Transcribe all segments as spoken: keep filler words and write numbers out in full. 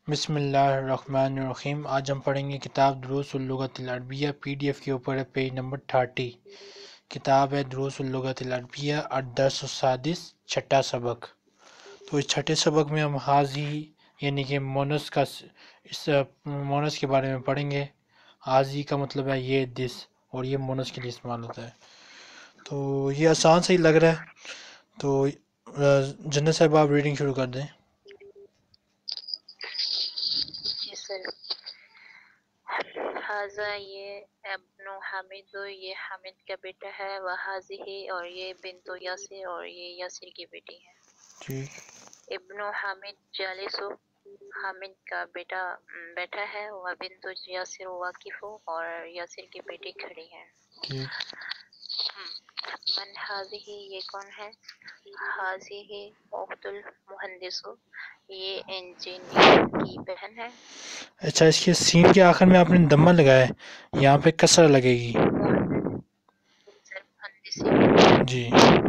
بسم اللہ الرحمن الرحیم۔ آج ہم پڑھیں گے کتاب دروس اللغۃ العربیہ، پی ڈی ایف کے اوپر ہے پیج نمبر تھرٹی۔ کتاب ہے دروس اللغۃ العربیہ الدرس السادس، چھٹا سبق۔ تو اس چھٹے سبق میں ہم حاضی یعنی کہ مونس کا اس مونس کے بارے میں پڑھیں گے۔ حاضی کا مطلب ہے یہ دس، اور یہ مونس کے لیے استعمال ہوتا ہے۔ تو یہ آسان سے ہی لگ رہا ہے، تو جنت صاحب آپ ریڈنگ شروع کر دیں۔ جی سر۔ حاضہ یہ ابن حامد، یہ حامد کا بیٹا ہے، وہ حاضی اور یہ بنت یاسر، اور یہ یاسر کی بیٹی ہے۔ ٹھیک۔ ابن حامد جالس، حامد کا بیٹا بیٹھا ہے، وہ بنت یاسر واقف، اور یاسر کی بیٹی کھڑی ہے۔ ٹھیک۔ من حاضی، یہ کون ہے؟ حاضی اخت المہندس، یہ انجینئر کی بہن ہے۔ اچھا، اس کے سین کے آخر میں آپ نے دمہ لگایا ہے، یہاں پہ کسر لگے گی جی۔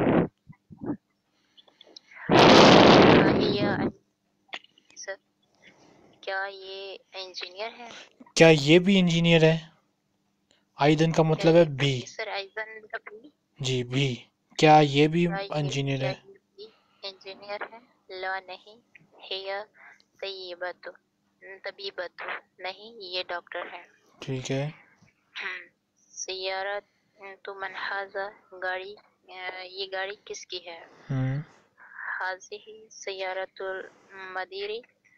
کیا یہ انجینئر ہے؟ کیا یہ بھی انجینئر ہے؟ آئیدن کا مطلب ہے بھی سر آئیدن کا بھی جی، بھی کیا یہ بھی کیا یہ انجینئر کیا ہے؟ یہ بھی انجینئر ہے؟ لا نہیں، ہی طیبت طبیبت، نہیں یہ ڈاکٹر ہے۔ ٹھیک ہے۔ سیارت تو منحازہ، گاڑی یہ گاڑی کس کی ہے؟ ہم حاضی سیارت المدیری،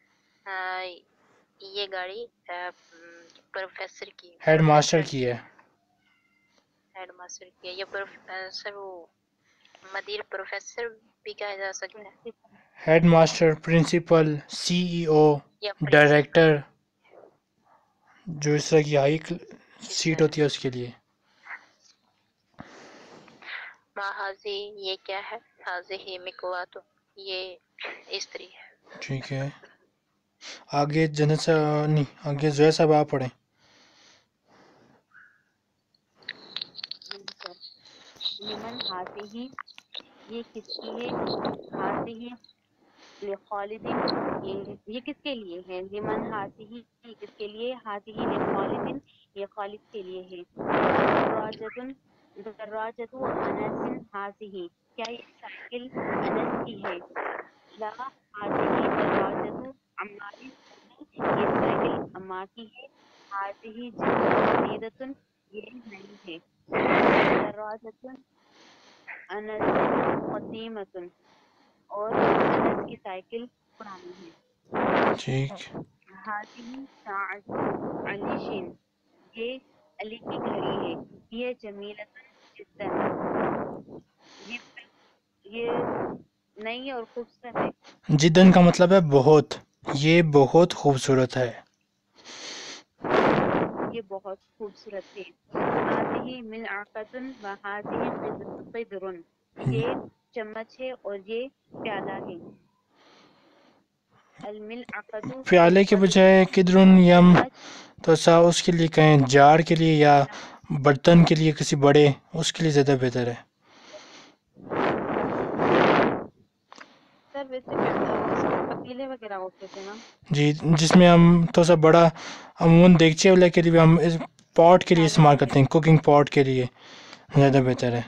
یہ گاڑی پروفیسر کی ہیڈ ماسٹر پروفیسر کی ہے۔ ہیڈ ماسٹر کی ہے، یا پروفیسر وہ مدیر پروفیسر بھی کہا جا سکتا ہے، head master, principal, C E O, یا پرنسپل۔ ڈائریکٹر، جو اس طرح کی ہائی سیٹ ہوتی ہے اس کے لیے۔ ما حاضی، یہ کیا ہے؟ حاضی مکوات، یہ استری ہے۔ ٹھیک ہے۔ آگے جنت صاحب نہیں، آگے زہر صاحب آپ پڑھیں۔ لمن حاضی، یہ کس کی ہے؟ حاضی لخالدین، یہ یہ کس کے لیے ہے؟ لمن حاضی، یہ کس کے لیے؟ حاضی لخالدین، یہ خالد کے لیے ہے۔ دراجتن، دراجت انس حاضی، کیا یہ سائیکل انس کی ہے؟ لا، حاضی دراجت عمار، یہ سائیکل عمار کی ہے۔ حاضی جدیدتن، یہ نئی ہے۔ دراجت انس قدیمتن، اور انس کی سائیکل پرانی ہے۔ ٹھیک۔ حاضی ساعت علیشن، یہ علی کی گھڑی ہے۔ یہ جمیلتن جدا، یہ یہ نئی اور خوبصورت ہے۔ جدن کا مطلب ہے بہت، یہ بہت خوبصورت ہے۔ یہ بہت خوبصورت ہے۔ حاضی ملعقۃ و حاضی قدر، یہ چمچ ہے اور یہ پیالہ ہے۔ الملعقۃ فی پیالے کے القدر، بجائے قدرن یم چمچ تو سا اس کے لیے کہیں جار کے لیے یا برتن کے لیے کسی بڑے، اس کے لیے زیادہ بہتر ہے۔ سر ویسے پتیلے وغیرہ ہوتے تھے نا جی، جس میں ہم تو سا بڑا عموماً دیگچے والے کے لیے بھی ہم اس پاٹ کے لیے استعمال کرتے ہیں، کوکنگ پاٹ کے لیے زیادہ بہتر ہے۔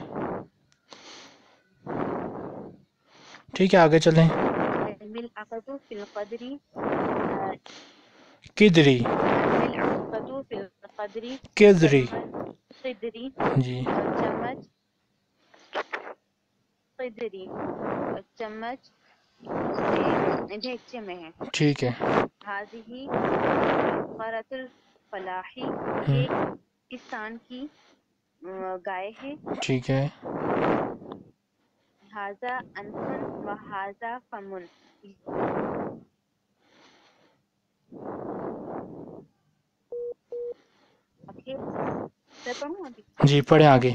ٹھیک ہے، آگے چلیں۔ الملعقۃ فی القدر، قدری، الملعقۃ فی القدر، قدری چمچ قدری، جی۔ چمچ قدری، چمچ ڈھیکچے میں ہے۔ ٹھیک ہے۔ حاضی بقرۃ الفلاحی، یہ کسان کی گائے ہے۔ ٹھیک ہے۔ ھذا انف و ھذا فم، جی پڑھیں آگے۔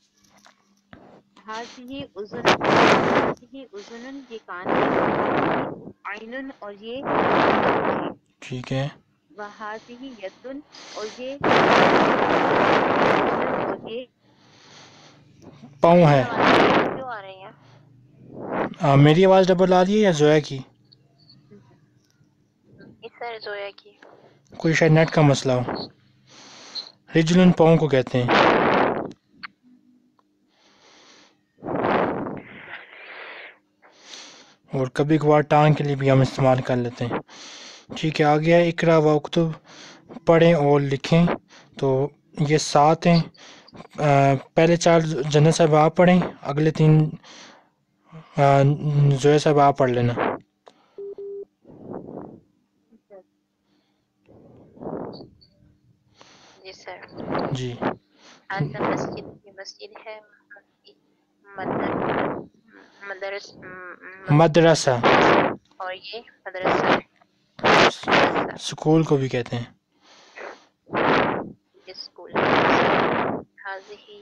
ھذہ اذن، ھذہ اذن، یہ کان ہے۔ ھذہ عین، اور یہ آنکھ ہے۔ ٹھیک ہے۔ وھذہ ید، اور یہ اور یہ پاؤں ہے۔ کیوں آ رہی ہیں؟ آ, میری آواز ڈبل آ رہی ہے یا زویا کی؟ اس سر زویا کی کوئی شاید نیٹ کا مسئلہ ہو. رجلن پاؤں کو کہتے ہیں. اور کبھی کبھار ٹانگ کے لیے بھی ہم استعمال کر لیتے ہیں. ٹھیک ہے آگے ہے اقرا و اکتب پڑھیں اور لکھیں. تو یہ سات ہیں. پہلے چار جنت صاحب آپ پڑھیں, اگلے تین زویا صاحب آپ پڑھ لینا. جی سر. جی آج مسجد یہ مسجد ہے مدر مدرس مدرسہ اور یہ مدرسہ ہے. سکول کو بھی کہتے ہیں. اسکول حاضی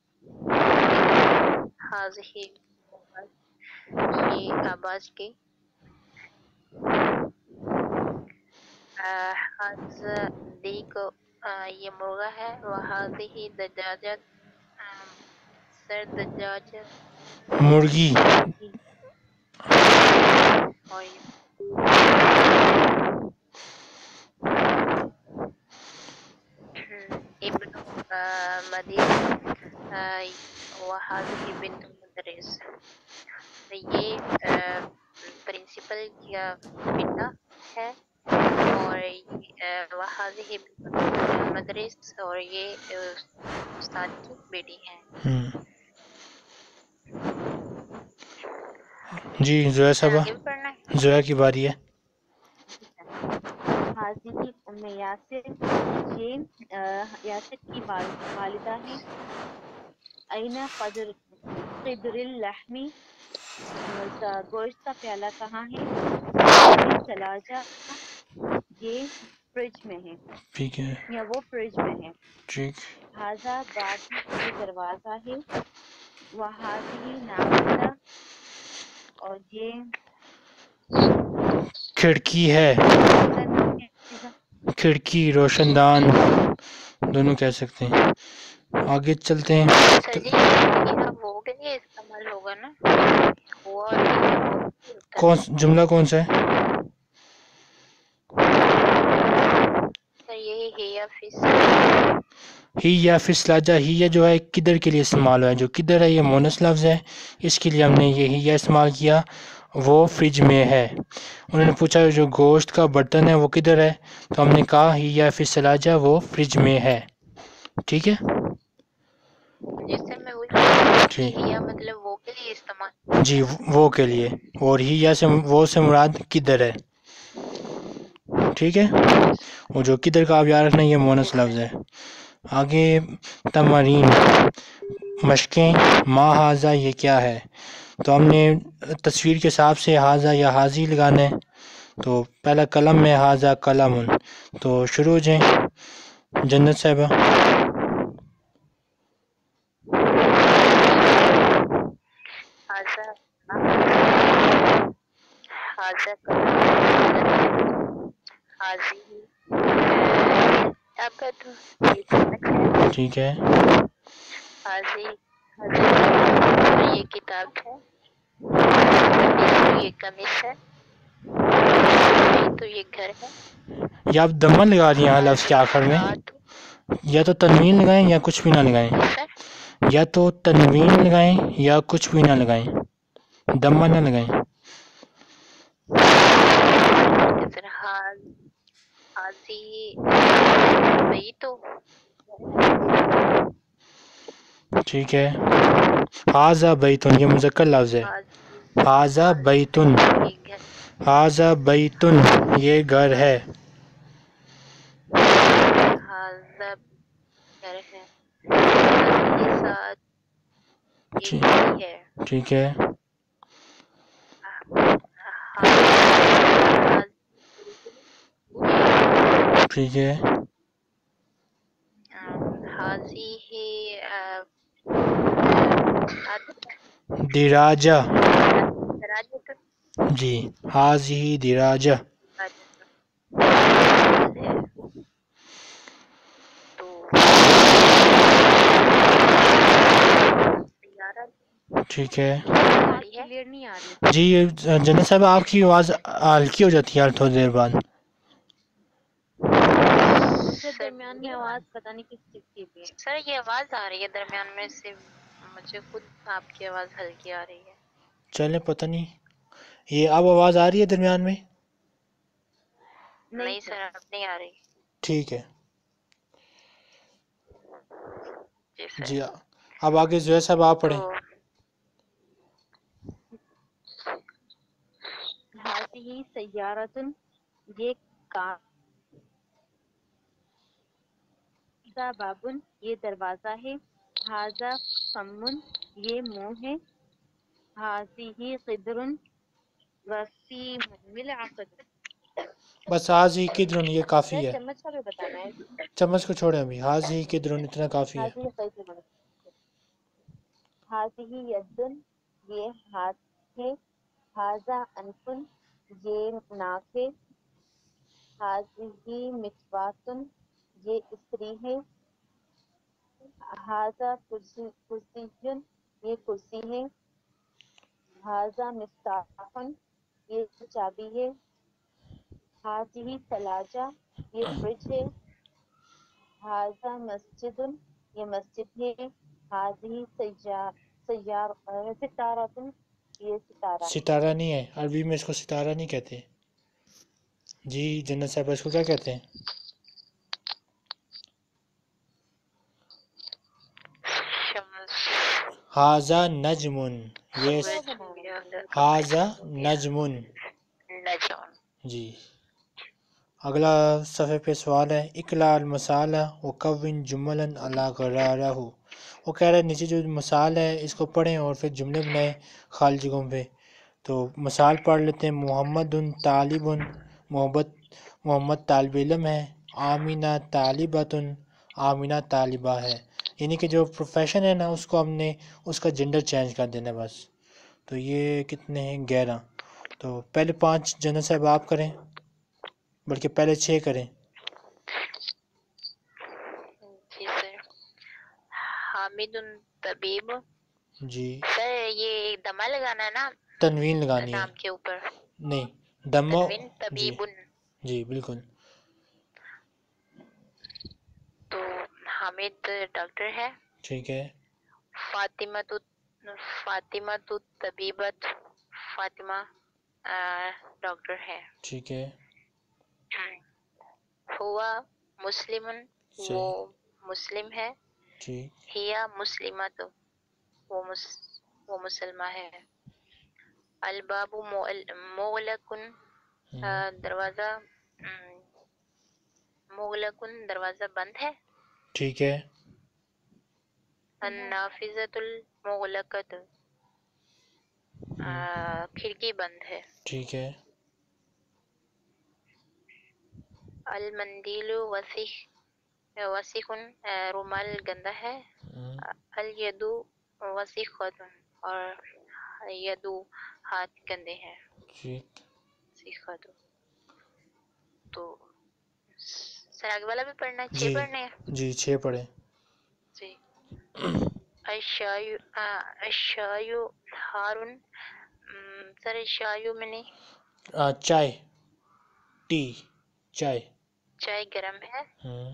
حاضی یہ آباز کے حاض دی کو یہ مرغا ہے. وحاظی دجاجت سر دجاج مرغی. اور ابن مدین وحاظی بنت مدرس. یہ پرنسپل کا بیٹا ہے اور وحاظی مدرس اور یہ استاد کی بیٹی ہے. جی زویا صاحبہ آگے بھی پڑھنا ہے. زویا کی باری ہے. حاضی ام یاسر یہ یاسر کی والدہ ہیں. این قدر قدر اللحمی گوشت کا پیالہ کہاں ہے. سلاجہ یہ فریج میں ہے ٹھیک ہے یا وہ فریج میں ہے. ٹھیک. ہاذا باب یہ دروازہ ہے. وہذہ نافذہ اور یہ کھڑکی ہے. کھڑکی روشن دان دونوں کہہ سکتے ہیں. آگے چلتے ہیں. سر جی یہ وہ کے لیے استعمال ہوگا نا وہ کون جملہ کون سا ہے؟ سر یہی ہے یا فس ہی یا فسلاجہ. ہی یا جو ہے کدھر کے لیے استعمال ہوا ہے. جو کدھر ہے یہ مونس لفظ ہے, اس کے لیے ہم نے یہ ہی یا استعمال کیا. وہ فریج میں ہے. انہوں نے پوچھا جو گوشت کا برتن ہے وہ کدھر ہے, تو ہم نے کہا ہی یا فسلاجہ وہ فریج میں ہے. ٹھیک ہے جس سے میں وہی جی یا مطلب وہ کے لیے استعمال جی وہ کے لیے, اور ہی یا سے وہ سے مراد کدھر ہے. ٹھیک ہے, وہ جو کدھر کا آپ یاد رکھنا یہ مونس لفظ ہے. آگے تمارین مشقیں. ما حاضہ یہ کیا ہے. تو ہم نے تصویر کے حساب سے حاضہ یا حاضی لگانا ہے. تو پہلا قلم میں حاضہ قلم. تو شروع ہو جائیں جنت صاحبہ. حاضہ حاضہ حاضی آپ کا تو ٹھیک ہے حاضی حاضی یہ کتاب ہے. یہ قمیص ہے. تو یہ گھر ہے. یا آپ دمن لگا دیں یہاں لفظ کے آخر میں, یا تو تنوین لگائیں یا کچھ بھی نہ لگائیں. یا تو تنوین لگائیں یا کچھ بھی نہ لگائیں, دمن نہ لگائیں. حاضی بھئی تو ٹھیک ہے. حاضہ بیتن یہ مذکر لفظ ہے. حاضہ بیتن حاضہ بیتن یہ گھر ہے. حاضہ گھر ہے. یہ ساتھ یہ ہے. ٹھیک ہے ٹھیک ہے. حاضی ہے دراجہ. دراجہ جی حاضی دراجہ. ٹھیک ہے جی. جنت صاحب آپ کی آواز ہلکی ہو جاتی ہے تھوڑی دیر بعد. ادھر درمیان میں آواز پتہ نہیں کس چیز کی بھی ہے. سر یہ آواز آ رہی ہے درمیان میں سے، مجھے خود آپ کی آواز ہلکی آ رہی ہے. چلیں پتہ نہیں، یہ اب آواز آ رہی ہے درمیان میں؟ نہیں سر اب نہیں آ رہی. ٹھیک ہے جی سر. جی. اب آگے زہیر صاحب آپ تو پڑھیں. ہاتھی سیارتن، یہ کار ہاذا بابن، یہ دروازہ ہے. ہاذا فمن، یہ منہ ہے. ہاذہ قدرن وسیع العقد. بس حاض ہی قدرن یہ کافی سر ہے. چمچ کا بھی بتانا ہے. چمچ کو چھوڑیں ابھی، حاض ہی قدرن اتنا کافی ہے. ہاذہ قدرن، ہاذہ یدن، یہ ہاتھ ہے. ہاذا انفن، یہ ناک ہے. ہاذہ مکواتن، یہ استری ہے. ہاذا کرسیٌ، یہ کرسی ہے. ہاذا مفتاحٌ، یہ چابی ہے. ہاذہ ثلاجہ، یہ فریج ہے. ہاذا مسجد، یہ مسجد ہے. ہاذہ ستارۃ، یہ ستارہ ہے. ستارہ نہیں ہے، عربی میں اس کو ستارہ نہیں کہتے. جی جنت صاحب اس کو کیا کہتے ہیں؟ شمس. حاذا نجمن، یہ سورج بھی اندر کا حاذا پیغام بھی نجمن. نجم. جی. اگلا صفحے پہ سوال ہے، اقلا المثال وکون جملا علی غرارہ. وہ کہہ رہے ہیں نیچے جو مثال ہے اس کو پڑھیں اور پھر جملے بنائیں خالی جگہوں پہ. تو مثال پڑھ لیتے ہیں. محمد طالب، محبت محمد طالب علم ہے. آمینہ طالبۃ، آمینہ طالبہ ہے. یعنی کہ جو پروفیشن ہے نا اس کو ہم نے اس کا جنڈر چینج کر دینا بس. تو یہ کتنے ہیں؟ گیارہ. تو پہلے پانچ جنرل صاحب آپ کریں، بلکہ پہلے چھ کریں. جی سر. حامد طبیب. جی. سر یہ دمہ لگانا ہے نا تنوین لگانی ہے. نام کے اوپر. نہیں دمو. تنوین جی طبیب. جی بالکل. تو حامد ڈاکٹر ہے. ٹھیک ہے. فاطمہ تو فاطمہ تو طبیبت، فاطمہ ڈاکٹر ہے. ٹھیک ہے. ہوا مسلم، وہ صحیح. مسلم ہے. ٹھیک. ہیا مسلمت، وہ مس وہ مسلمہ ہے. الباب مغلق، ہوں. دروازہ مغلق، دروازہ بند ہے. ٹھیک ہے. النافذۃ المغلقۃ، کھڑکی بند ہے. ٹھیک ہے. المندیل وسیخ وسیخ، رومال گندا ہے. ہوں. الید وسیخۃ، اور یدو ہاتھ گندے ہیں. ٹھیک. سیخۃ. تو سر آگے والا بھی پڑھنا ہے، چھ جی پڑھنے ہیں. جی چھ پڑھیں. جی. الشائی الشائی ہارن. سر الشائی میں نہیں، آ, چائے، ٹی، چائے. چائے گرم ہے. ہوں.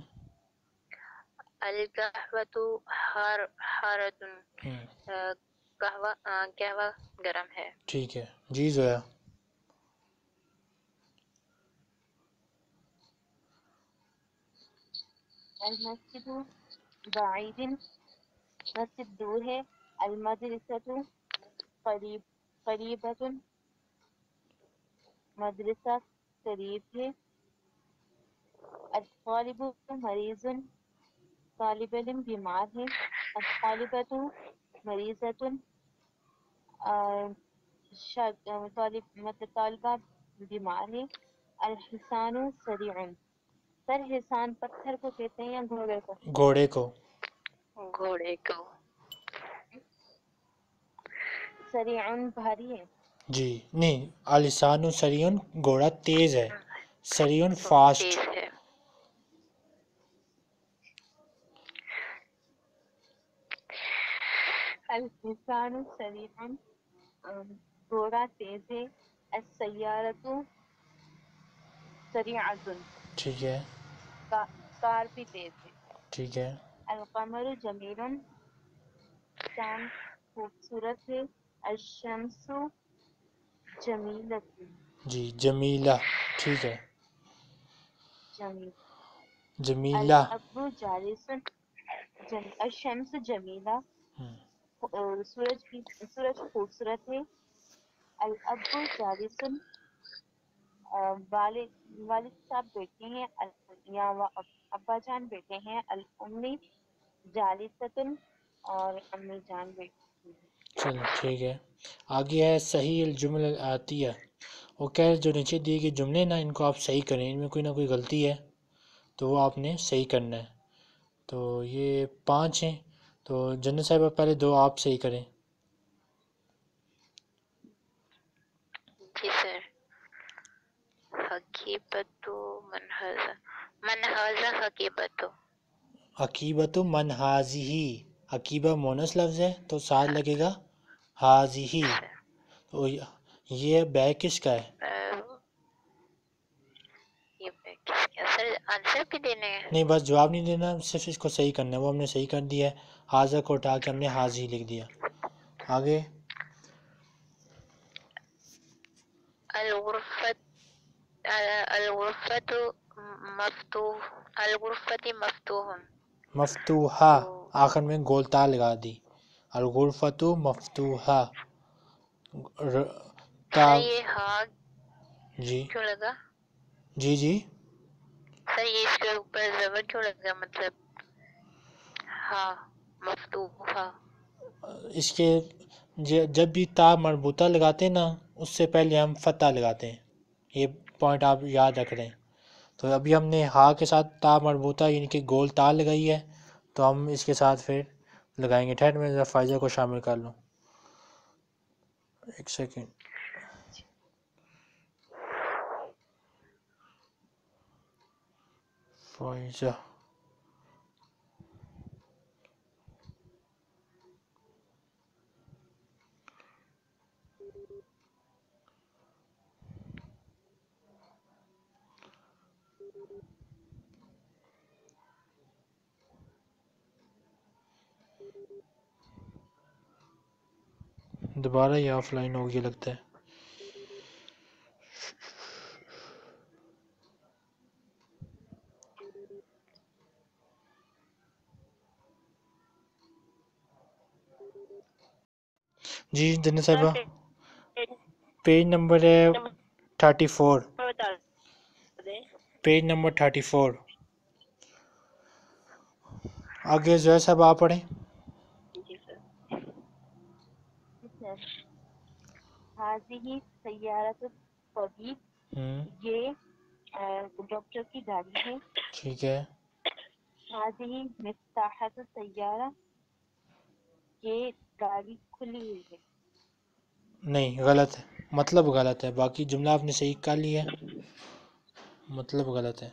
القہوۃ حار حارۃ، ہوں. قہوہ قہوہ گرم ہے. ٹھیک ہے. جی زویا. المسجد بعید، مسجد دور ہے. المدرسۃ قریب قریبۃ، مدرسہ قریب ہے. الطالب مریض، طالب علم بیمار ہے. الطالبۃ مریضۃ، طالب مطلب طالبہ بیمار ہے. الحصان سریع، سر حصان پتھر کو کہتے ہیں یا گھوڑے کو؟ گھوڑے کو. گھوڑے کو. سریع بھاری ہے. جی نہیں، الحصان سریع گھوڑا تیز ہے، سریع فاسٹ. تیز ہے. الحصان سریع، گھوڑا تیز ہے. السیارۃ سریعۃ، ٹھیک ہے. رفتار بھی تیز ہے. ٹھیک ہے. القمر جمیل، چاند خوبصورت ہے. الشمس جمیلۃ، جی جمیلہ. ٹھیک ہے. جمیل. جمیلہ. الاب جالس، جم... الشمس جمیلہ، ہم، اور سورج کی سورج خوبصورت ہے. الاب جالس، والد والد صاحب بیٹھے ہیں. ال- یا وا- ابا جان بیٹھے ہیں. الامی جالستن، اور امی جان بیٹھی ہیں. چلو ٹھیک ہے. آگے ہے صحیح الجمل الآتیہ. وہ کہہ رہے جو نیچے دیے گئے جملے نا ان کو آپ صحیح کریں، ان میں کوئی نہ کوئی غلطی ہے تو وہ آپ نے صحیح کرنا ہے. تو یہ پانچ ہیں، تو جنت صاحبہ پہلے دو آپ صحیح کریں. جی سر. حقیبت من حاضہ، من حاضہ حقیبت. عقیبت من حاضی، عقیبہ مونس لفظ ہے تو ساتھ لگے گا حاضی. تو یہ بے کس کا ہے؟ یہ میں کس کا سر آنسر بھی دینے ہیں؟ نہیں بس جواب نہیں دینا، صرف اس کو صحیح کرنا ہے. وہ ہم نے صحیح کر دیا ہے، حاضہ کو اٹھا کے ہم نے حاضی لکھ دیا. آگے الغرفت، الغرفت مفتوح، الغرفت مفتوح. مفتوحہ، تو آخر میں گولتا لگا دی. الغرفت مفتوحہ. ر- تا سر یہ ہاں جی کیوں لگا؟ جی جی سر یہ اس کے اوپر زبر کیوں لگا؟ مطلب ہاں مفتوح ہاں. اس کے ج- جب بھی تا مربوطہ لگاتے ہیں نا اس سے پہلے ہم فتح لگاتے ہیں. یہ پوائنٹ آپ یاد رکھ رہے ہیں. تو ابھی ہم نے ہا کے ساتھ تا مربوطہ یعنی کہ گول تا لگائی ہے، تو ہم اس کے ساتھ پھر لگائیں گے. ٹھہر میں ذرا فائزہ کو شامل کر لوں، ایک سیکنڈ. فائزہ دوبارہ یہ آف لائن ہو گیا لگتا ہے. جی جنت صاحبہ پیج نمبر ہے thirty four, page number thirty four. آگے زہر صاحب آپ پڑھیں. حاضی سیارت الطبیب، ہوں یہ آ، ڈاکٹر کی گاڑی ہے. ٹھیک ہے. حاضی مفتاحت السیارہ، یہ گاڑی کھلی ہوئی ہے. نہیں غلط ہے، مطلب غلط ہے. باقی جملہ آپ نے صحیح کر لیا ہے، مطلب غلط ہے.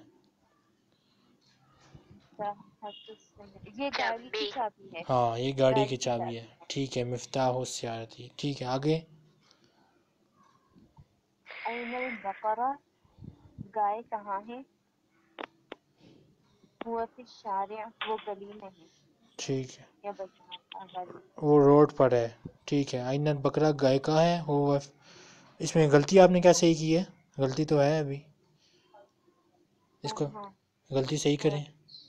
مفتاحت السیارہ، یہ گاڑی کی چابی. چابی ہے. ہاں یہ گاڑی گاڑی کی کی چابی چابی ہے. ہے. ٹھیک ہے. مفتاح السیارتی. ٹھیک ہے. آگے این البقرہ، گائے کہاں ہے؟ ہوا فی الشارع، وہ گلی میں ہے ٹھیک ہے، یا بازار گلی. وہ روڈ پر ہے. ٹھیک ہے. آئین بکرا گائے کا ہے. وہ اس میں غلطی آپ نے کیا صحیح کی ہے؟ غلطی تو ہے ابھی، اس کو ہاں غلطی صحیح کریں.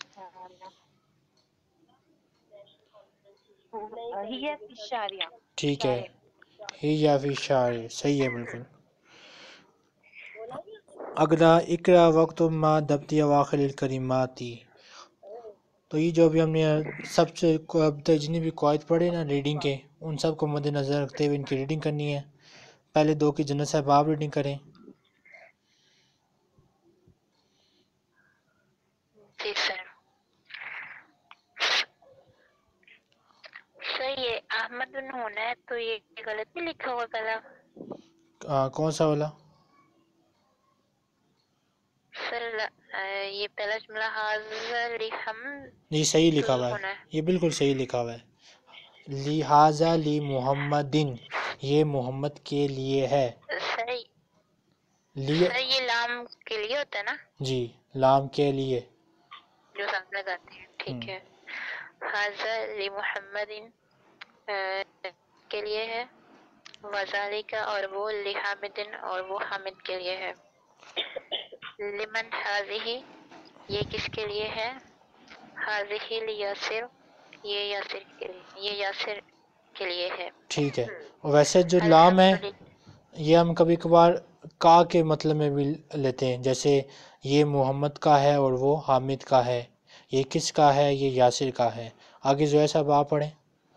ہی ہے فی الشارع، ٹھیک ہے. شارع. ہی یا فی شاعر، صحیح ہے بالکل. اگلا اقرا وقت ما دبتی اواخر الکریماتی. تو یہ جو بھی ہم نے سب سے کو- اب تک جتنی بھی قواعد پڑھے نا ریڈنگ کے، ان سب کو مد نظر رکھتے ہوئے ان کی ریڈنگ کرنی ہے. پہلے دو کی جنت صاحب آپ ریڈنگ کریں. جی سر. سر یہ احمد بن ہونا ہے تو یہ غلط نہیں لکھا ہوا پہلا؟ آ, کون سا والا؟ سر آ، یہ پہلا جملہ حاضر لحم یہ صحیح لکھا ہوا ہے، ہونا ہے. یہ بالکل صحیح لکھا ہوا ہے. لہذا لی محمدن، یہ محمد کے لیے ہے. سر لی سر یہ لام کے لیے ہوتا ہے نا؟ جی لام کے لیے. جو ساتھ لگاتے ہیں، ٹھیک ہے. حاضہ لی محمد کے لیے ہے، وذالک اور وہ لحامد اور وہ حامد کے لیے ہے. لمن حاضہ یہ کس کے لیے ہے؟ حاضہ لیاسر یہ یاسر کے لیے یہ یاسر کے لیے ہے. ٹھیک ہے. اور ویسے جو لام ہے الحمدللہ یہ ہم کبھی کبھار کا کے مطلب میں بھی لیتے ہیں، جیسے یہ محمد کا ہے اور وہ حامد کا ہے، یہ کس کا ہے؟ یہ یاسر کا ہے. آگے زویا صاحب آپ پڑھیں.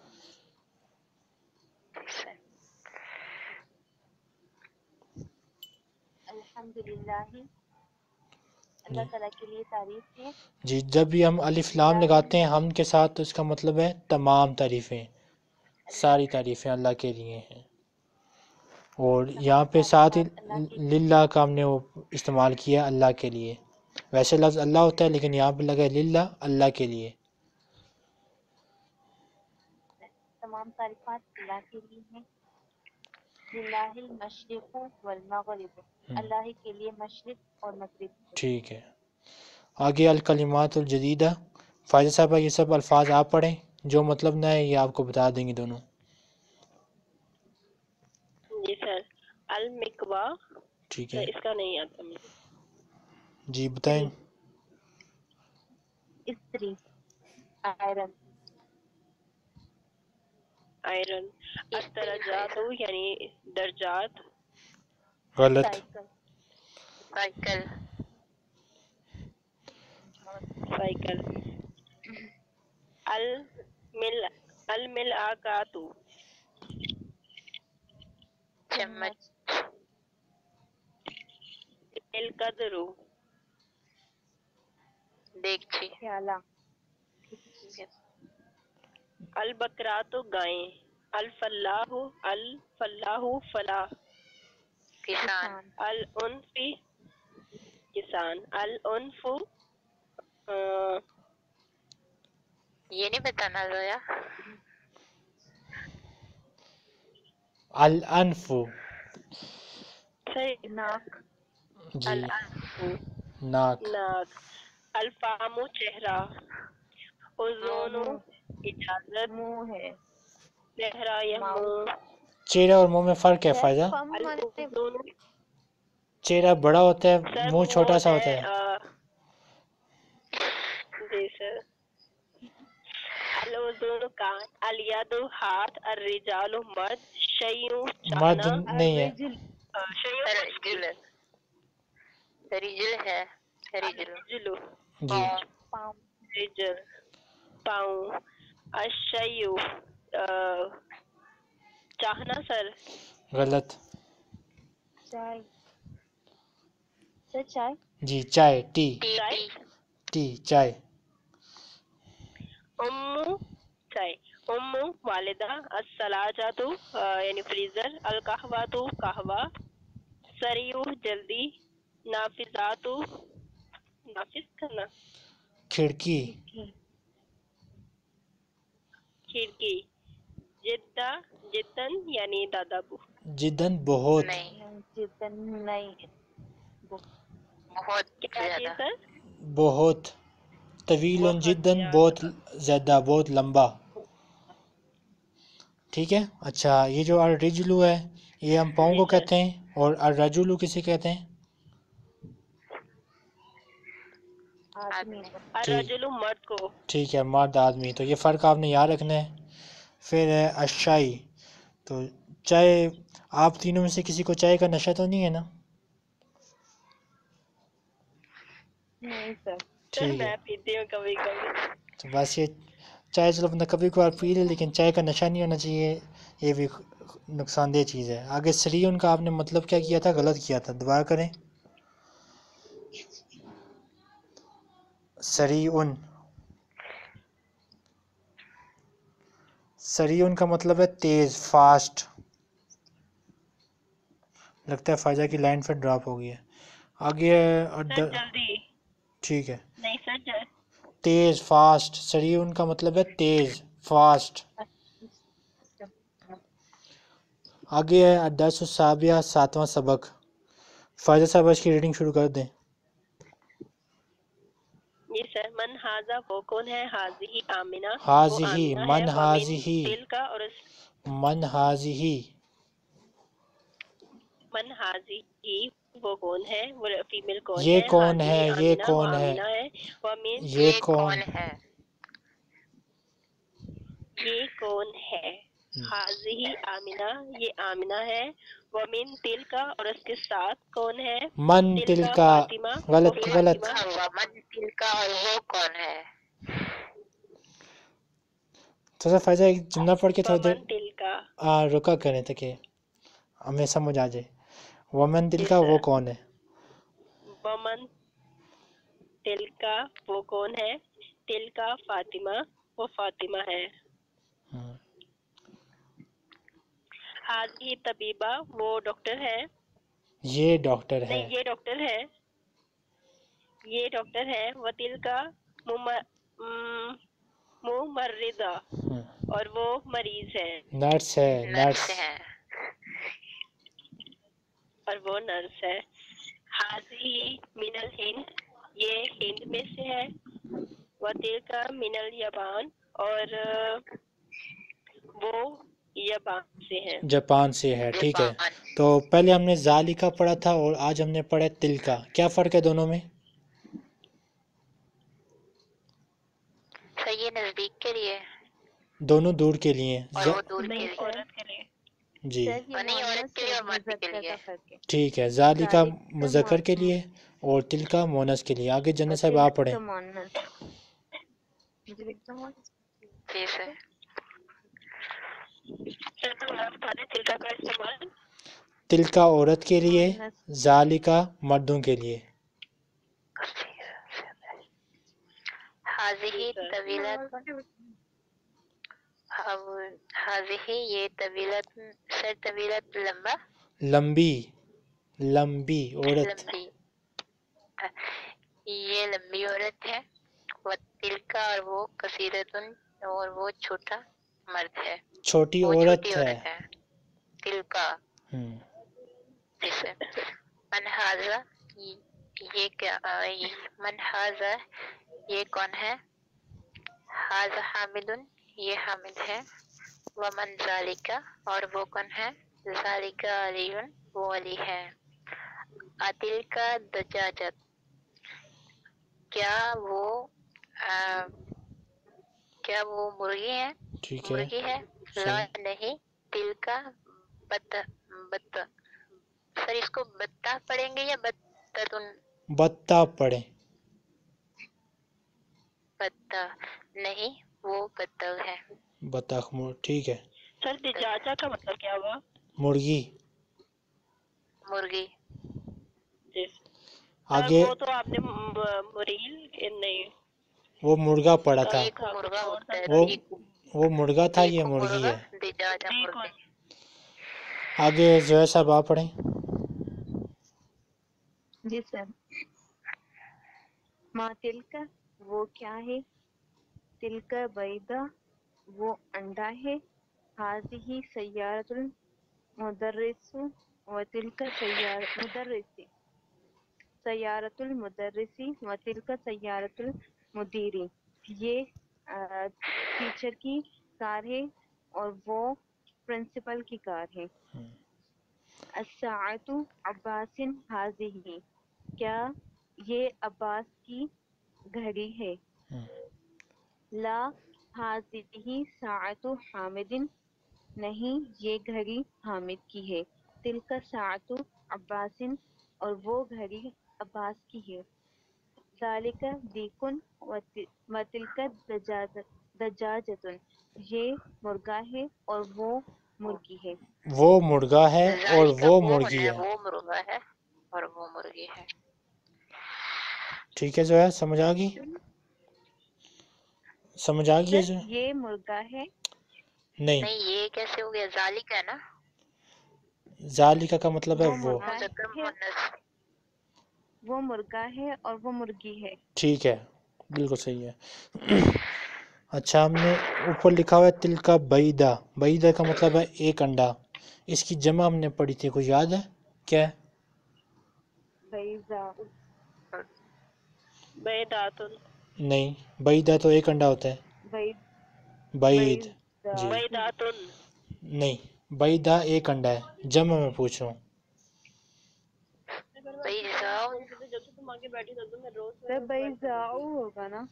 الحمدللہ اللہ تعالیٰ کے لیے تعریف ہے. جی، جب بھی ہم الف لام لگاتے ہیں ہم کے ساتھ تو اس کا مطلب ہے تمام تعریفیں، ساری تعریفیں اللہ کے لیے ہیں. اور یہاں پہ ساتھ ہی للہ کا ہم نے وہ استعمال کیا اللہ کے لیے. ویسے لفظ اللہ ہوتا ہے لیکن یہاں پہ لگا ہے للہ، اللہ کے لیے. تمام تعریفات اللہ کے لیے ہیں. للہ المشرق والمغرب اللہ کے لیے مشرق اور مغرب. ٹھیک ہے. آگے الکلمات الجدیدہ. فائزہ صاحبہ یہ سب الفاظ آپ پڑھیں، جو مطلب نہ ہے یہ آپ کو بتا دیں گے دونوں. جی سر. المکوا ٹھیک ہے. اس کا نہیں آتا مجھے. جی بتائیں. استری آئرن آئرن. الدرجات یعنی درجات. غلط. Cycle cycle cycle. المل الملعقاتو چمچ القدرو دیگچی پیالہ البکراتو گائیں. الفلاح الفلاح فلاح. کسان الانفی کسان. الانف آ، یہ نہیں بتانا زویا. الانف. صحیح. ناک جی الانف ناک. ناک. الفامو چہرہ. اذونو اجازت. منہ ہے. چہرہ یا منہ. چہرہ اور منہ میں فرق ہے فائدہ. الاذون چہرہ بڑا ہوتا ہے، سر منہ چھوٹا سا ہوتا ہے. آ، جی سر. الاذون کان. الید ہاتھ. الرجال مرد. شیء مرد چاہنا. نہیں ہے. الرجل شیء رجل رجل ہے رجل رجلو جی پاؤں رجل پاؤں. الشیء چاہنا سر. غلط. چائے سر چائے جی چائے. ٹی ٹی چائے. ٹی چائے. ام چائے. ام والدہ. الثلاجہ یعنی فریزر. القہوہ قہوہ. سریع جلدی. نافذات نافذ کرنا. کھڑکی. کھڑکی. جدہ جدن یعنی دادا بو. جدن بہت. نہیں جتن نہیں بہت کیا چیز زیادہ. سر؟ بہت. طویل بہت جدن زیادہ. بہت زیادہ، بہت لمبا. ٹھیک ہے. اچھا یہ جو الرجلو ہے یہ ہم پاؤں کو کہتے ہیں، اور الرجلو کسے کہتے ہیں؟ آدمی الرجل مرد کو. ٹھیک ہے، مرد آدمی. تو یہ فرق آپ نے یاد رکھنا ہے. پھر ہے اشائی. تو چائے، آپ تینوں میں سے کسی کو چائے کا نشہ تو نہیں ہے نا؟ نہیں سر. سر ٹھیک ہے. میں پیتی ہوں کبھی کبھی. تو بس یہ چائے چلو بندہ کبھی کبھار پی لے، لیکن چائے کا نشہ نہیں ہونا چاہیے، یہ بھی نقصان دہ چیز ہے. آگے سریون کا آپ نے مطلب کیا کیا تھا؟ غلط کیا تھا، دوبارہ کریں. سریون سریون کا مطلب ہے تیز، فاسٹ. لگتا ہے فائزہ کی لائن پھر ڈراپ ہو گئی ہے. آگے سر جلدی. ٹھیک ہے. نہیں سر جل... تیز، فاسٹ. سریون کا مطلب ہے تیز، فاسٹ. آگے ہے الدرس السابع، ساتواں سبق. فائزہ صاحب اس کی ریڈنگ شروع کر دیں. جی سر من ہاضا وہ کون ہے حاضی آمینہ وہ حاضی آمینہ من ہے حاضی ومن دل کا اور اس من حاضی من حاضی وہ کون ہے وہ فیمیل کون یہ ہے کون حاضی ہے یہ آمینہ وہ کون ہے آمینہ ہے ومن یہ یہ کون کون ہے یہ کون ہے حاضی آمینہ یہ آمینہ ہے ومن تل کا اور اس کے ساتھ کون ہے من تل تل کا کا فاطمہ وہ غلط تل غلط فاطمہ کا ومن تل کا اور وہ کون ہے تھوڑا سا فیضا ایک جملہ پڑھ کے تھوڑا دیر ومن تل کا آ، رکا کریں تاکہ ہمیں سمجھ آ جائے ومن دل جی کا وہ سر کون ہے ومن تل کا وہ کون ہے تل کا فاطمہ وہ فاطمہ ہے ہم، حاضی طبیبہ وہ ڈاکٹر ہے یہ ڈاکٹر ہے نہیں یہ ڈاکٹر ہے یہ ڈاکٹر ہے وطل کا ممرضہ ہم، اور وہ مریض ہے نرس ہے نرس نرس ہے اور وہ نرس ہے حاضی من الہند یہ ہند میں سے ہے وطل کا من الیابان اور وہ یابان سے ہے جاپان سے ہے ٹھیک ہے جاپان تو پہلے ہم نے ذالکا پڑھا تھا اور آج ہم نے پڑھا تل کا کیا فرق ہے دونوں میں سر یہ نزدیک کے لیے دونوں دور کے لیے اور ز... وہ دور کے نہیں لیے عورت کے لیے جی سر یہ اور نہیں عورت مونس کے لیے اور اور مرد کے مذکر لیے کا فرق ہے ٹھیک ہے ذالکا ذالک کا مذکر کے مو- لیے اور تل کا مونس کے لیے آگے جنت اور صاحب آپ تلک پڑھیں کا مونس مجھے لکھتا ہوں جی سر سر تو آپ بتا دیں تل کا کا استعمال تل کا عورت کے لیے مونس ذالکا مردوں کے لیے حاضی جی سر طویلت حاضی یہ طویلت سر طویلت لمبا لمبی لمبی عورت لمبی یہ لمبی عورت ہے وہ تل کا اور وہ کثیرتن اور وہ چھوٹا مرد ہے چھوٹی وہ چھوٹی عورت ہے عورت ہے تل کا ہم، جیسے منحازہ یہ کیا منحازہ یہ کون ہے حاض حامدن یہ حامد ہے ومن ذالکا اور وہ کون ہے ذالکا علی وہ علی ہے عتل کا دجاجت کیا وہ آ, کیا وہ مرغی ہے ٹھیک ہے مرغی ہے لا صحیح نہیں تل کا بت بت سر اس کو بتا پڑھیں گے یا بتتن بطہ پڑھیں بتا نہیں وہ بتل ہے بطخ مر ٹھیک ہے سر دجاجہ کا مطلب کیا ہوا مرغی مرغی جی سر آگے وہ تو آپ نے م- مریل نہیں وہ مرغا پڑا تھا ایک تھا مرغا کچھ اور ہوتا تھا ہے وہ سر ایک وہ مرغا تھا ایک یہ مرغی مرغا ہے دجاجہ بی مرغی کون آگے زہر صاحب آپ پڑھیں جی سر ما تل کا وہ کیا ہے تل کا بیضہ وہ انڈا ہے حاضی سیارت المدرس و تل کا سیار مدرسی سیارت المدرسی و تل کا سیارت المدیری یہ ٹیچر کی کار ہے اور وہ پرنسپل کی کار ہے الساعۃ عباس حاضی کیا یہ عباس کی گھڑی ہے لا حاضی ساعت حامد نہیں یہ گھڑی حامد کی ہے تلک ساعت عباس اور وہ گھڑی عباس کی ہے ذالک دیکن و تلک دجاجتن یہ مرغا ہے اور وہ مرغی ہے وہ مرغا ہے اور ذالکا وہ وہ مرغی ہے ہے وہ مرغا ہے اور وہ مرغی ہے ٹھیک ہے زہر سمجھ آ گئی سمجھ آ گئی ہے سر زہر یہ مرغا ہے نہیں نہیں یہ کیسے ہو گیا ذالکا ہے نا ذالکا کا مطلب ہے وہ وہ مرغا مذکر ہے مؤنث وہ مرغا ہے اور وہ مرغی ہے ٹھیک ہے بالکل صحیح ہے اچھا ہم نے اوپر لکھا ہوا ہے تل کا بعیدہ بعیدہ کا مطلب ہے ایک انڈا اس کی جمع ہم نے پڑھی تھی کچھ یاد ہے کیا ہے بیضا بیداتن نہیں، بعیدہ تو ایک انڈا ہوتا ہے. بعید بعید بعید جی بیداتن. نہیں، بعیدہ ایک انڈا ہے، جمع میں پوچھ رہا ہوں. بیضاء جب سے تم آگے بیٹھی تب سے میں روز سر بیضاء ہوگا نا.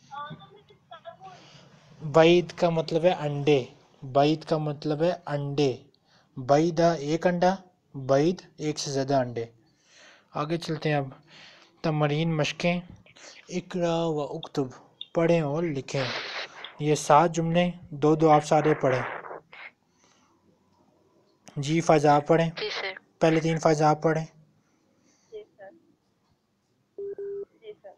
بعید کا مطلب ہے انڈے، بعید کا مطلب ہے انڈے. بعیدہ ایک انڈا، بعید ایک سے زیادہ انڈے. آگے چلتے ہیں. اب تمرین مشقیں. اقرا و اکتب، پڑھیں اور لکھیں. یہ سات جملے، دو دو آپ سارے پڑھیں. جی فائزہ آپ پڑھیں، جی سر. پہلے تین فائزہ آپ پڑھیں. جی سر جی سر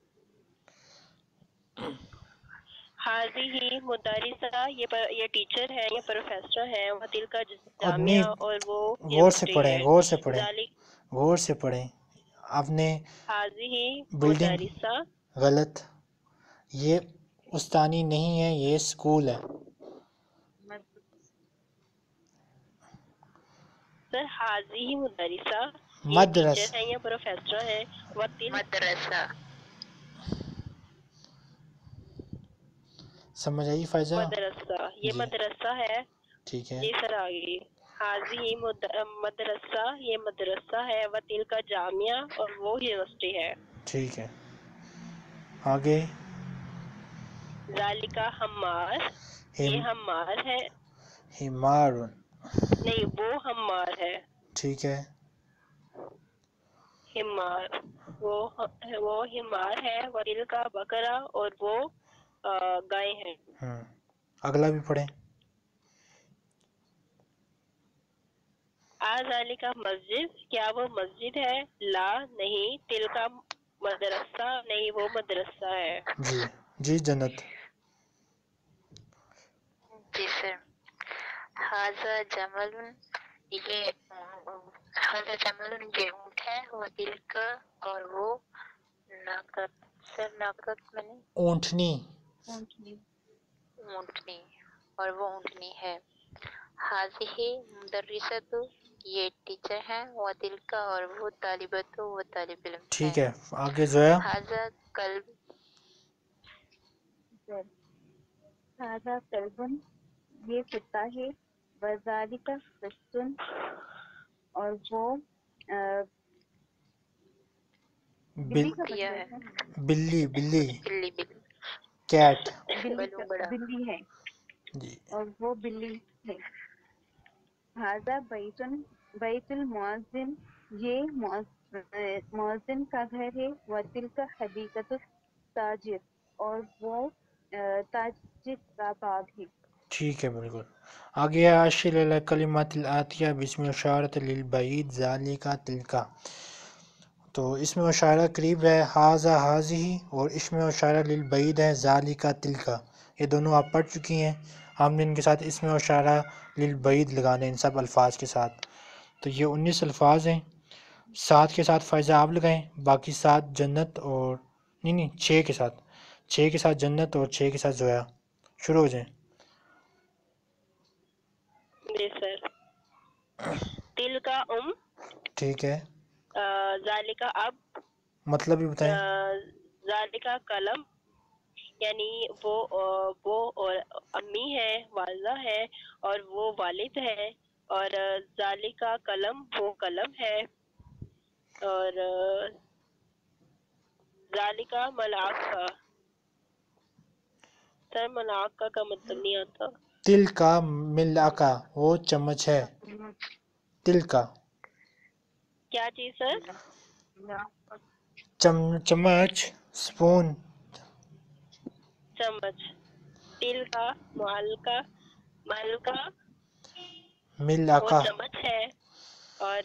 حاضی مدرسہ، یہ پر یہ ٹیچر ہے، یہ پروفیسر ہے. وہ دل کا اور جامعہ، نہیں، اور وہ غور سے یونیورسٹی پڑھیں، ہے. غور سے پڑھیں، ذالک غور سے پڑھیں. آپ نے حاضی بلڈنگ مدرسہ. غلط، یہ استانی نہیں ہے، یہ اسکول ہے. سر حاضی مدرسہ، یہ مدرس ٹیچر ہے یا پروفیسر ہے. وہ دل مدرسہ. سمجھ آئی فائزہ؟ مدرسہ، یہ جی مدرسہ ہے. ٹھیک ہے. جی سر آگے. حاضی مدرسہ، یہ مدرسہ ہے. وہ دل کا جامعہ، اور وہ یونیورسٹی ہے. ٹھیک ہے. آگے. ذالکا ہمار، یہ ہمار ہے. ہمار، نہیں، وہ ہمار ہے. ٹھیک ہے. ہمار، وہ وہ ہمار ہے. وہ دل کا بکرا، اور وہ آ، گائے ہیں. ہوں اگلا بھی پڑھیں. آ ذالکا مسجد، کیا وہ مسجد ہے؟ لا نہیں. تل کا مدرسہ، نہیں وہ مدرسہ ہے. جی جی جنت. جی سر. حاضہ جمل، یہ حاضہ جمل یہ اونٹ ہے. وہ دل کا، اور وہ ناقت. سر ناقت میں نے اونٹنی. اونٹنی. اونٹنی، اور وہ اونٹنی ہے. حاضی مدرسۃ، یہ ٹیچر ہے. وہ دل کا، اور وہ طالبۃ، وہ طالب علم ہے. ٹھیک ہے. آگے زویا. حاضہ کلب، سر ہذا کلبن، یہ کتا ہے. وذالک قسطن، اور وہ آ، بلی بل کا دیا بچہ ہے. ہے. بلی بلی بلی بلی کیٹ. بلی بلو کا بڑا. بلی ہے، جی اور وہ بلی ہے. ہذا بیتن، بیت المؤذن، یہ مؤذ- مؤذن کا گھر ہے. وتلک حدیقۃ التاجر، اور وہ آ، تاجر کا باغ ہے. ٹھیک ہے بالکل. آگے ہے عاشر الکلمات الآتیہ بسم اشارت للبعید ذالکا تلکا. تو اس میں اشارہ قریب ہے حاضہ حاضی، اور اس میں اشارہ للبعید ہے ذالکا تلکا. یہ دونوں آپ پڑھ چکی ہیں. ہم نے ان کے ساتھ اس میں اشارہ للبعید لگانے ہیں ان سب الفاظ کے ساتھ. تو یہ انیس الفاظ ہیں. سات کے ساتھ فائزہ آپ لگائیں، باقی سات جنت، اور نہیں نہیں چھ کے ساتھ، چھ کے ساتھ جنت اور چھ کے ساتھ زویا. شروع ہو جائیں. جی سر. تل کا ام، ٹھیک ہے. آ، ذالکا اب، مطلب بھی بتائیں. آ، ذالکا قلم، یعنی وہ آ، وہ اور امی ہے، والدہ ہے، اور وہ والد ہے. اور آ، ذالکا قلم، وہ قلم ہے. اور آ، ذالکا ملعقہ. سر ملعقہ کا مطلب نہیں آتا. تل کا ملعقہ، وہ چمچ ہے. تل کا کیا چیز سر؟ چم چمچ، سپون. چمچ. تل کا معلقہ، ملکہ وہ ملعقہ. چمچ ہے. اور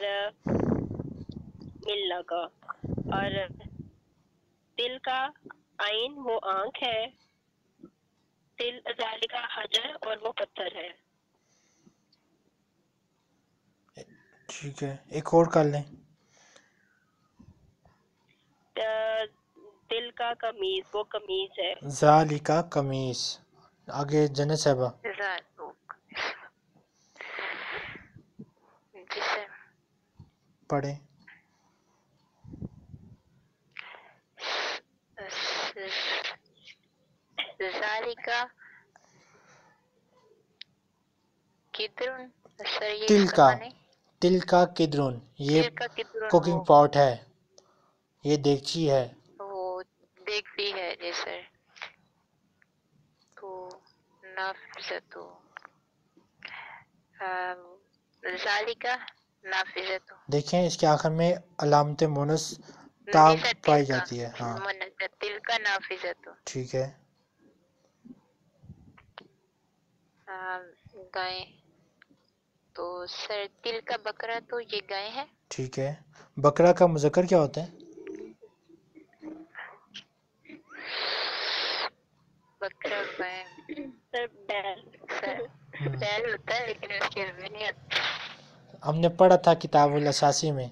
ملنا کا، اور دل کا عین، وہ آنکھ ہے. دل ذالکا حجر، اور وہ پتھر ہے. ٹھیک ہے. ایک اور کر لیں. آ، دل کا قمیض، وہ قمیض ہے. ذالکا قمیص. آگے جنت صاحبہ. رات. جی سر. پڑھیں. ذالکا کدرن، سر یہ تل اس کا کا معنی تل کا کدرون، یہ تل کا کدرن کوکنگ وہ پاٹ ہے، یہ دیگچی ہے. وہ دیکھتی ہے جی سر. تو نافذتو ذالکا نافذتو دیکھیں اس کے آخر میں علامت مونس تا جی سر پائی تل کا جاتی ہے. ہاں منظر تل کا نافذتو ٹھیک ہے. گائے. تو سر تل کا بکرا تو یہ گائے ہے. ٹھیک ہے. بکرا کا مذکر کیا ہوتا ہے؟ بکرا گائے سر بیل. سر ہم، بیل ہوتا ہے لیکن اس کے بھی نہیں آتا. ہم نے پڑھا تھا کتاب الاساسی میں.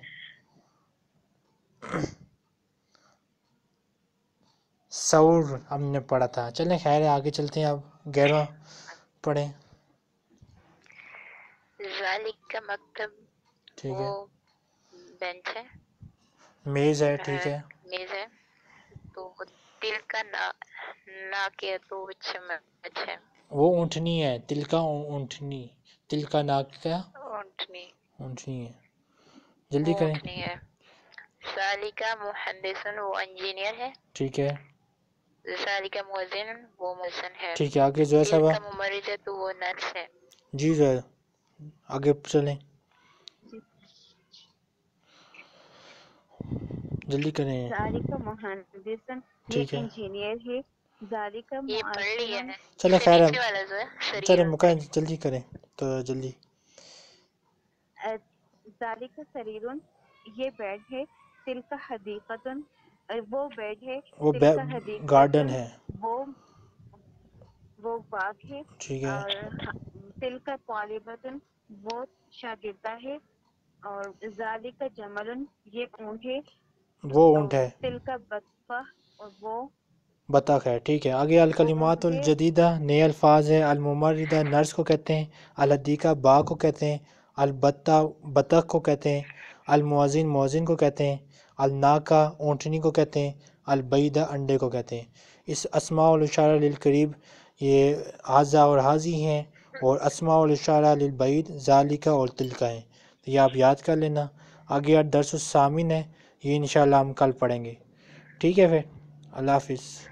سور ہم نے پڑھا تھا. چلیں خیر ہے، آگے چلتے ہیں. اب گیارہواں پڑھیں. ذالک کا مکتب ٹھیک وہ ہے. بینچ ہے، میز ہے. ٹھیک ہے. میز ہے. تو تل کا نا نا کے تو چمچ ہے، وہ اونٹنی ہے. تل کا اونٹنی، تل کا ناک کا اونٹنی اونٹنی ہے. جلدی وہ کریں. اونٹنی ہے. ذالک محدثن وہ انجینئر ہے. ٹھیک ہے. ذالک مؤذن وہ مؤذن ہے. ٹھیک ہے. آگے زہر تل صاحبہ. کا ممرضہ تو وہ نرس ہے. جی زہر آگے چلیں، جلدی کریں. ذالک مہندسن یہ ٹھیک ہے. انجینئر ہے. ذالک یہ پڑھ لیا مؤذن ہے. چلیں اس سے خیر ہے. نیچے والا جو ہے چلیں سریر مکمل جلدی کریں تو جلدی. ذالک سریرن یہ بیڈ ہے. تلک حدیقتن وہ بیڈ ہے. وہ تلک حدیقتن گارڈن ہے. وہ وہ باغ ہے. ٹھیک ہے. اور تلک طالبتن وہ شاگردہ ہے. اور ذالک جملن یہ اونٹ ہے. وہ اونٹ اور ہے. تلک بطفہ اور وہ بطخ ہے. ٹھیک ہے. آگے الکلمات اونٹ ہے. الجدیدہ نئے الفاظ ہیں. الممرضہ نرس کو کہتے ہیں. الحدیقہ باغ کو کہتے ہیں. البتہ بطخ کو کہتے ہیں. المؤذن مؤذن کو کہتے ہیں. الناقہ اونٹنی کو کہتے ہیں. البیدہ انڈے کو کہتے ہیں. اس اسماء الاشارہ للقریب یہ حاذہ اور حاذی ہیں، اور اسماء الاشارہ للبعید ذالکہ اور تلکہ ہیں. تو یہ آپ یاد کر لینا. آگے درس الثامن ہے، یہ انشاءاللہ ہم کل پڑھیں گے. ٹھیک ہے. پھر اللہ حافظ.